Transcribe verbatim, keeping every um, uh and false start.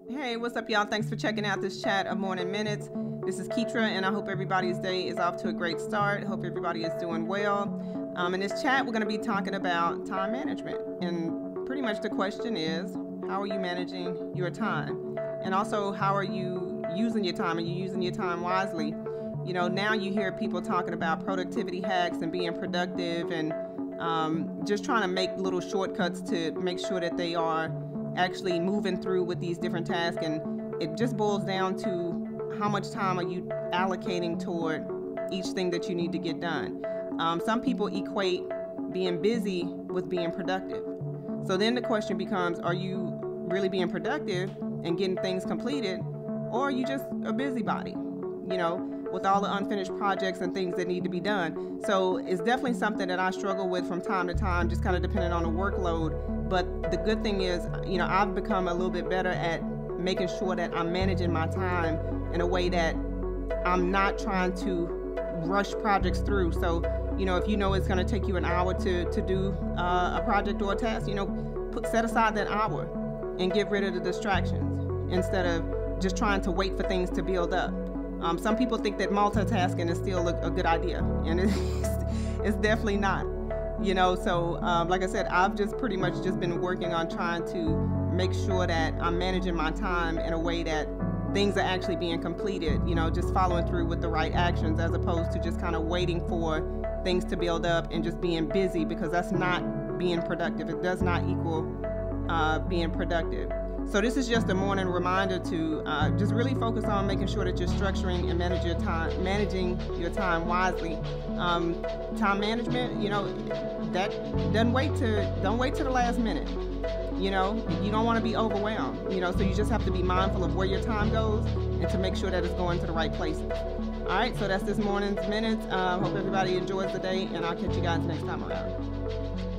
Hey, what's up, y'all? Thanks for checking out this chat of Morning Minutes. This is Keetra, and I hope everybody's day is off to a great start. Hope everybody is doing well. Um, in this chat, we're going to be talking about time management. And pretty much the question is, how are you managing your time? And also, how are you using your time? Are you using your time wisely? You know, now you hear people talking about productivity hacks and being productive and um, just trying to make little shortcuts to make sure that they are actually moving through with these different tasks. And it just boils down to how much time are you allocating toward each thing that you need to get done. Um, some people equate being busy with being productive. So then the question becomes, are you really being productive and getting things completed, or are you just a busybody, you know, with all the unfinished projects and things that need to be done? So it's definitely something that I struggle with from time to time, just kind of depending on the workload. But the good thing is, you know, I've become a little bit better at making sure that I'm managing my time in a way that I'm not trying to rush projects through. So, you know, if you know it's going to take you an hour to, to do uh, a project or a task, you know, put, set aside that hour and get rid of the distractions instead of just trying to wait for things to build up. Um, some people think that multitasking is still a, a good idea, and it's, it's definitely not. You know, so um, like I said, I've just pretty much just been working on trying to make sure that I'm managing my time in a way that things are actually being completed, you know, just following through with the right actions as opposed to just kind of waiting for things to build up and just being busy, because that's not being productive. It does not equal uh, being productive. So this is just a morning reminder to uh, just really focus on making sure that you're structuring and manage your time, managing your time wisely. Um, time management, you know, that doesn't wait to don't wait to the last minute. You know, you don't want to be overwhelmed. You know, so you just have to be mindful of where your time goes and to make sure that it's going to the right places. All right, so that's this morning's minutes. Uh, hope everybody enjoys the day, and I'll catch you guys next time around.